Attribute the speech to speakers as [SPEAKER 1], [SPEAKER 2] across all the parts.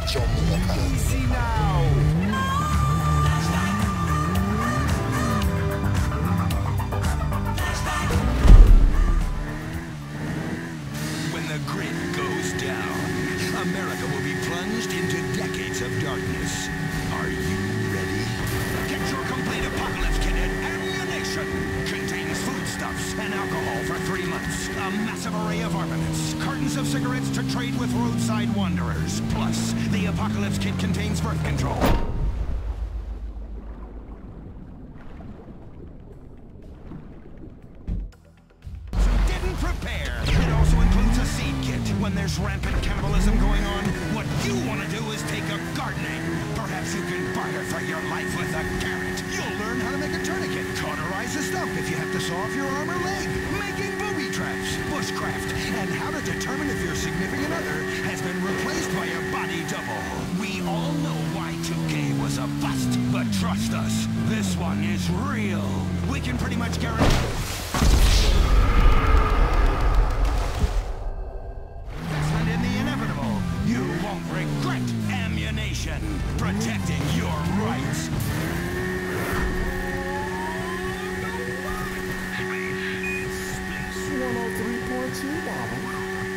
[SPEAKER 1] Easy now.
[SPEAKER 2] When the grid goes down, America will be plunged into decades of darkness. Are you ready? Get your complete apocalypse kit at Ammunition. Contains foodstuffs and alcohol for 3 months. A massive array of armaments. Cartons of cigarettes to trade with roadside wanderers. Plus, the apocalypse kit contains birth control. Prepare. It also includes a seed kit. When there's rampant cannibalism going on, what you want to do is take up gardening. Perhaps you can barter for your life with a carrot. You'll learn how to make a tourniquet, cauterize a stump if you have to saw off your arm or leg, making booby traps, bushcraft, and how to determine if your significant other has been replaced by a body double. We all know Y2K was a bust, but trust us, this one is real. We can pretty much guarantee... You won't regret Ammunition, protecting your rights.
[SPEAKER 1] Space 103.2, Baba.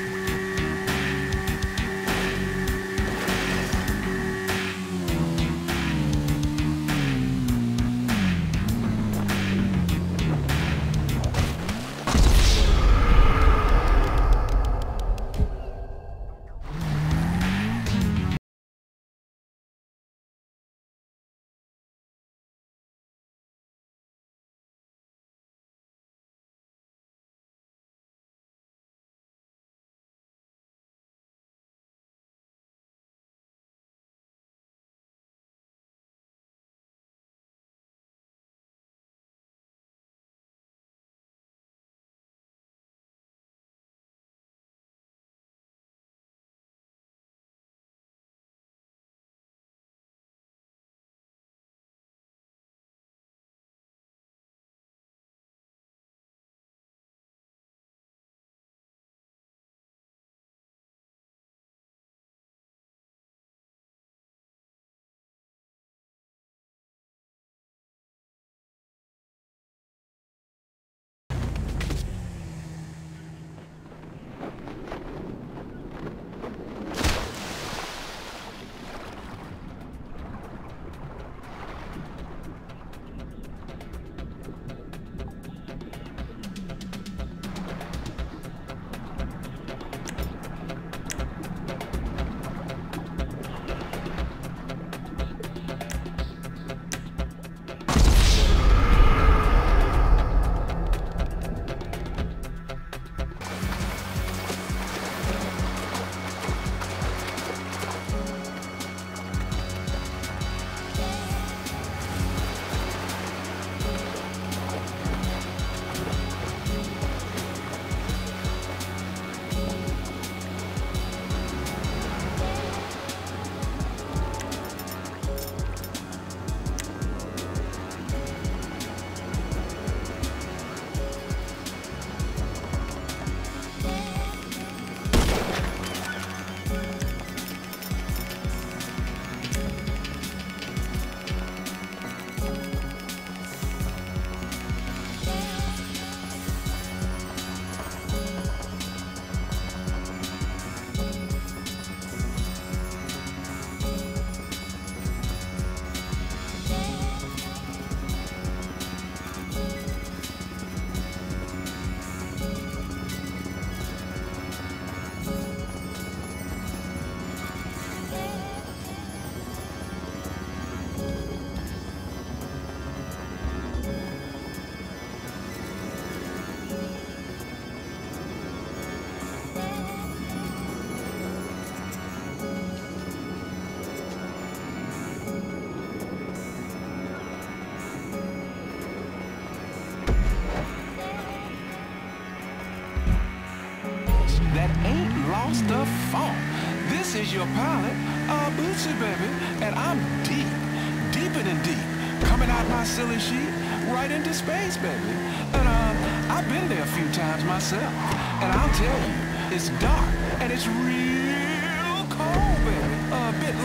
[SPEAKER 3] lost the phone. This is your pilot, Bootsy, baby, and I'm deep, deeper than deep, coming out my silly sheet, right into space, baby. And I've been there a few times myself, and I'll tell you, it's dark, and it's real cold, baby, a bit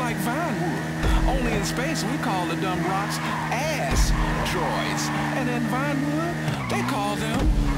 [SPEAKER 3] like Vinewood. Only in space we call the dumb rocks asteroids. And in Vinewood, they call them